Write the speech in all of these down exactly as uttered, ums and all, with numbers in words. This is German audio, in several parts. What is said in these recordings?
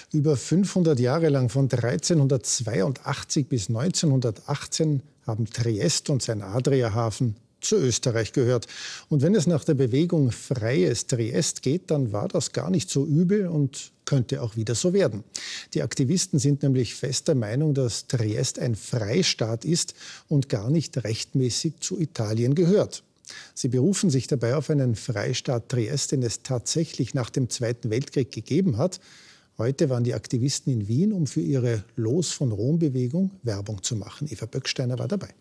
Über fünfhundert Jahre lang, von dreizehnhundertzweiundachtzig bis neunzehnhundertachtzehn, haben Triest und sein Adriahafen zu Österreich gehört. Und wenn es nach der Bewegung Freies Triest geht, dann war das gar nicht so übel und könnte auch wieder so werden. Die Aktivisten sind nämlich fester Meinung, dass Triest ein Freistaat ist und gar nicht rechtmäßig zu Italien gehört. Sie berufen sich dabei auf einen Freistaat Triest, den es tatsächlich nach dem Zweiten Weltkrieg gegeben hat. Heute waren die Aktivisten in Wien, um für ihre Los von Rom-Bewegung Werbung zu machen. Eva Böcksteiner war dabei.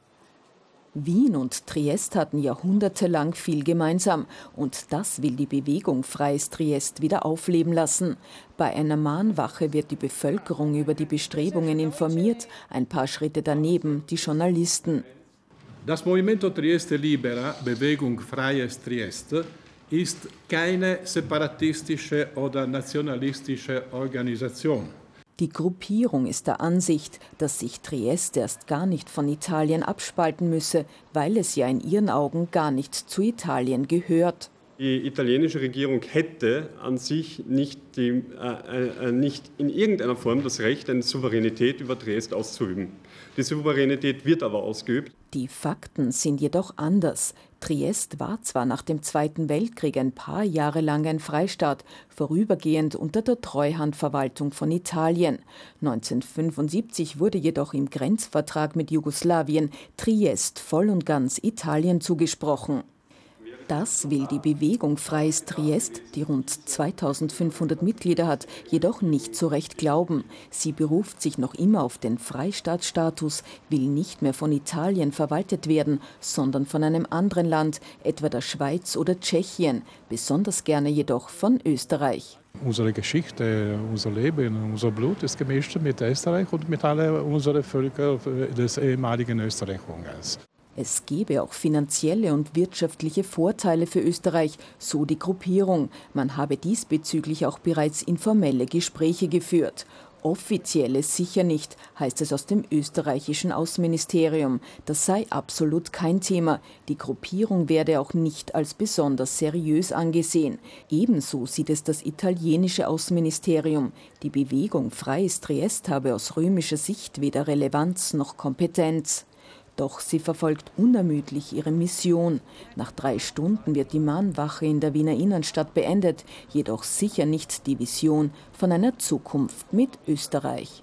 Wien und Triest hatten jahrhundertelang viel gemeinsam. Und das will die Bewegung Freies Triest wieder aufleben lassen. Bei einer Mahnwache wird die Bevölkerung über die Bestrebungen informiert. Ein paar Schritte daneben die Journalisten. Das Movimento Trieste Libera, Bewegung Freies Triest, ist keine separatistische oder nationalistische Organisation. Die Gruppierung ist der Ansicht, dass sich Triest erst gar nicht von Italien abspalten müsse, weil es ja in ihren Augen gar nicht zu Italien gehört. Die italienische Regierung hätte an sich nicht, die, äh, äh, nicht in irgendeiner Form das Recht, eine Souveränität über Triest auszuüben. Die Souveränität wird aber ausgeübt. Die Fakten sind jedoch anders. Triest war zwar nach dem Zweiten Weltkrieg ein paar Jahre lang ein Freistaat, vorübergehend unter der Treuhandverwaltung von Italien. neunzehnhundertfünfundsiebzig wurde jedoch im Grenzvertrag mit Jugoslawien Triest voll und ganz Italien zugesprochen. Das will die Bewegung Freies Triest, die rund zweitausendfünfhundert Mitglieder hat, jedoch nicht so recht glauben. Sie beruft sich noch immer auf den Freistaatsstatus, will nicht mehr von Italien verwaltet werden, sondern von einem anderen Land, etwa der Schweiz oder Tschechien, besonders gerne jedoch von Österreich. Unsere Geschichte, unser Leben, unser Blut ist gemischt mit Österreich und mit allen unseren Völkern des ehemaligen Österreich-Ungarns. Es gebe auch finanzielle und wirtschaftliche Vorteile für Österreich, so die Gruppierung. Man habe diesbezüglich auch bereits informelle Gespräche geführt. Offizielle sicher nicht, heißt es aus dem österreichischen Außenministerium. Das sei absolut kein Thema. Die Gruppierung werde auch nicht als besonders seriös angesehen. Ebenso sieht es das italienische Außenministerium. Die Bewegung Freies Triest habe aus römischer Sicht weder Relevanz noch Kompetenz. Doch sie verfolgt unermüdlich ihre Mission. Nach drei Stunden wird die Mahnwache in der Wiener Innenstadt beendet, jedoch sicher nicht die Vision von einer Zukunft mit Österreich.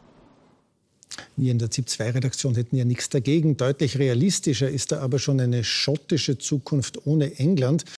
Wir in der ZIP zwei Redaktion hätten ja nichts dagegen. Deutlich realistischer ist da aber schon eine schottische Zukunft ohne England.